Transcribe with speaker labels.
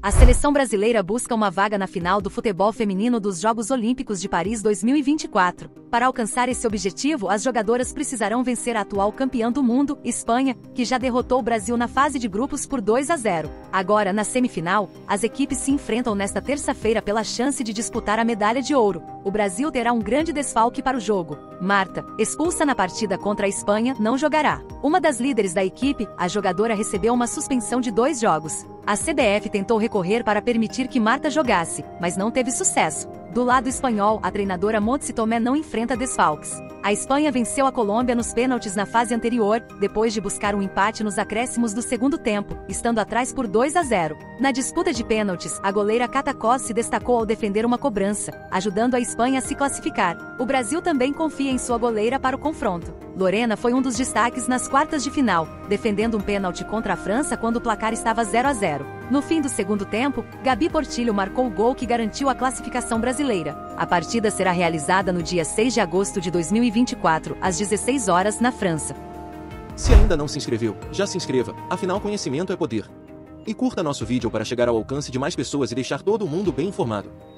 Speaker 1: A seleção brasileira busca uma vaga na final do futebol feminino dos Jogos Olímpicos de Paris 2024. Para alcançar esse objetivo, as jogadoras precisarão vencer a atual campeã do mundo, Espanha, que já derrotou o Brasil na fase de grupos por 2-0. Agora, na semifinal, as equipes se enfrentam nesta terça-feira pela chance de disputar a medalha de ouro. O Brasil terá um grande desfalque para o jogo. Marta, expulsa na partida contra a Espanha, não jogará. Uma das líderes da equipe, a jogadora recebeu uma suspensão de 2 jogos. A CBF tentou recorrer para permitir que Marta jogasse, mas não teve sucesso. Do lado espanhol, a treinadora Montse Tomé não enfrenta desfalques. A Espanha venceu a Colômbia nos pênaltis na fase anterior, depois de buscar um empate nos acréscimos do segundo tempo, estando atrás por 2-0. Na disputa de pênaltis, a goleira Cata Cós se destacou ao defender uma cobrança, ajudando a Espanha a se classificar. O Brasil também confia em sua goleira para o confronto. Lorena foi um dos destaques nas quartas de final, defendendo um pênalti contra a França quando o placar estava 0-0. No fim do segundo tempo, Gabi Portillo marcou o gol que garantiu a classificação brasileira. A partida será realizada no dia 6 de agosto de 2024, às 16 horas, na França.
Speaker 2: Se ainda não se inscreveu, já se inscreva, afinal conhecimento é poder. E curta nosso vídeo para chegar ao alcance de mais pessoas e deixar todo mundo bem informado.